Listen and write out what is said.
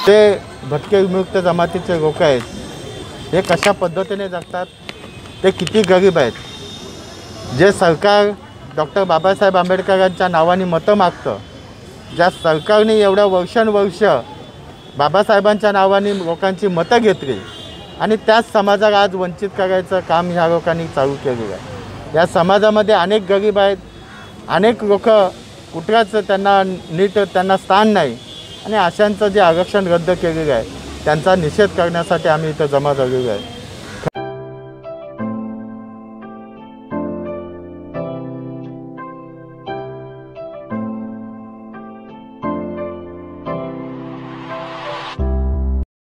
ते भटके विमुक्त जमातीचे लोक आहेत, हे कशा पद्धतीने जगतात, ते किती गरीब आहेत. जे सरकार डॉक्टर बाबासाहेब आंबेडकरांच्या नावाने मतं मागतं, ज्या सरकारने एवढ्या वर्षानुवर्ष बाबासाहेबांच्या नावाने लोकांची मतं घेतली आणि त्याच समाजाला आज वंचित करायचं काम ह्या लोकांनी चालू केलेलं आहे. या समाजामध्ये अनेक गरीब आहेत, अनेक लोक कुठल्याच त्यांना नीट त्यांना स्थान नाही आणि अशांचं जे आरक्षण रद्द केलेलं आहे त्यांचा निषेध करण्यासाठी आम्ही इथं जमा झालेलो आहे.